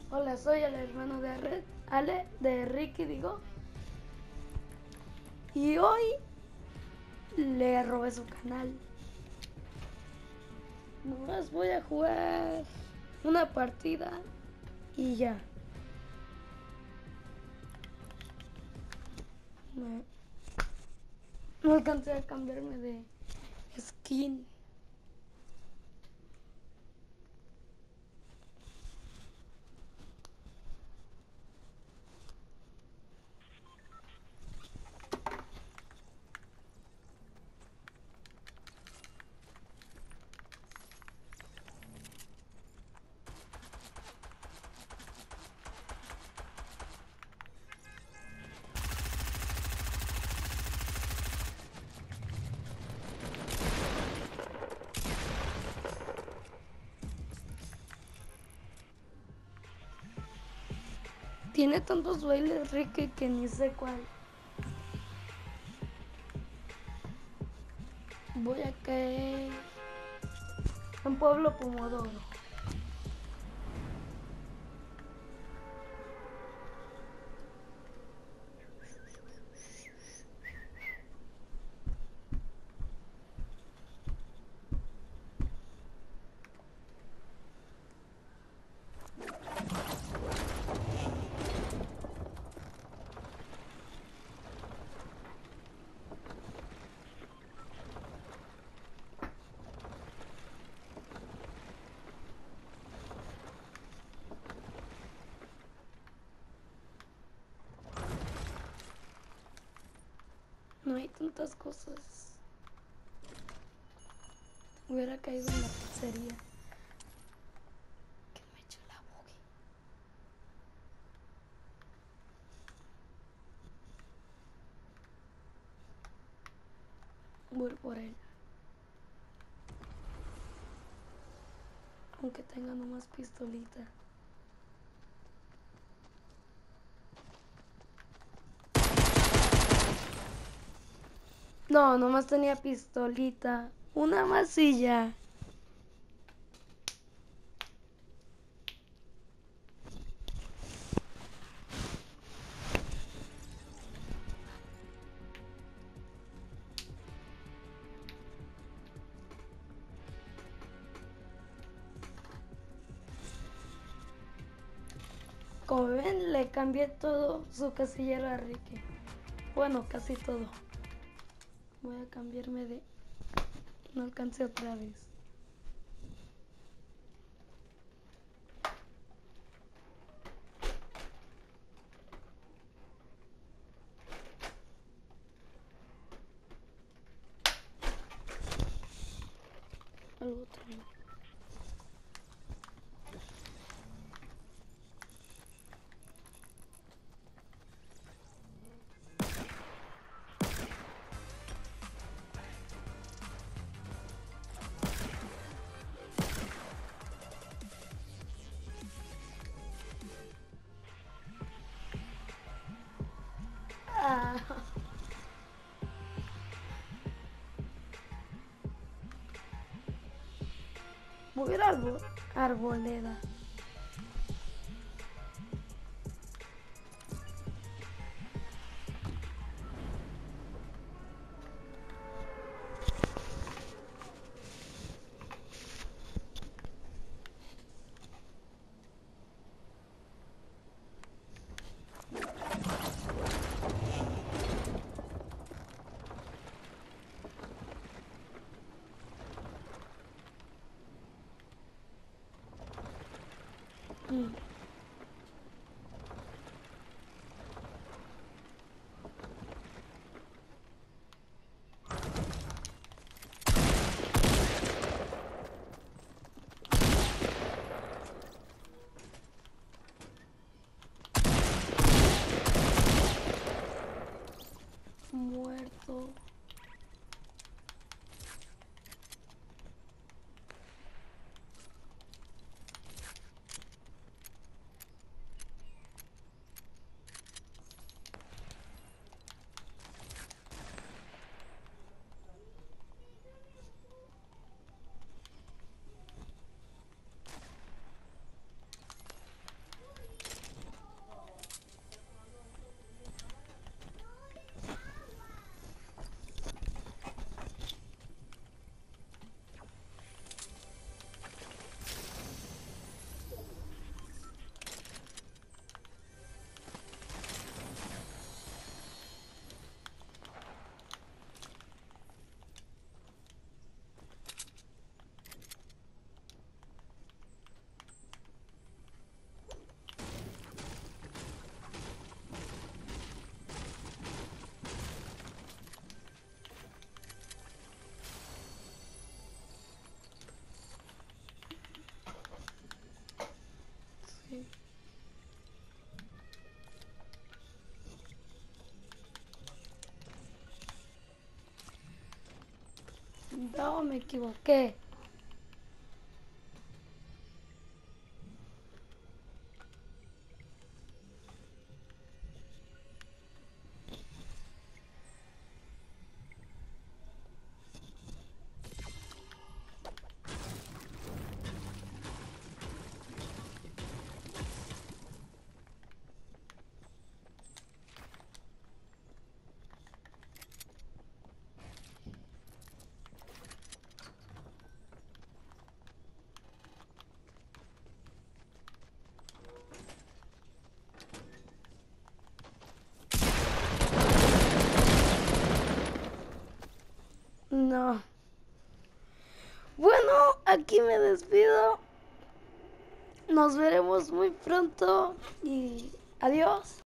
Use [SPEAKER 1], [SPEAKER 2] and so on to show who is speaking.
[SPEAKER 1] Hola, soy el hermano de Ale, de Ricky, digo. Y hoy le robé su canal. Nomás voy a jugar una partida y ya. No alcancé a cambiarme de skin. Tiene tantos bailes, Ricky, que ni sé cuál. Voy a caer en Pueblo Pomodoro. No hay tantas cosas. Hubiera caído en la pizzería. Que me echó la buggy. Voy por él. Aunque tenga nomás pistolita. No, nomás tenía pistolita. Una masilla. Como ven, le cambié todo su casillero a Ricky. Bueno, casi todo. Voy a cambiarme de... No alcancé otra vez. Al otro no. Ah. Voy a ir a Arboleda. Mm. Muerto. No, me equivoqué. No. Bueno, aquí me despido. Nos veremos muy pronto y adiós.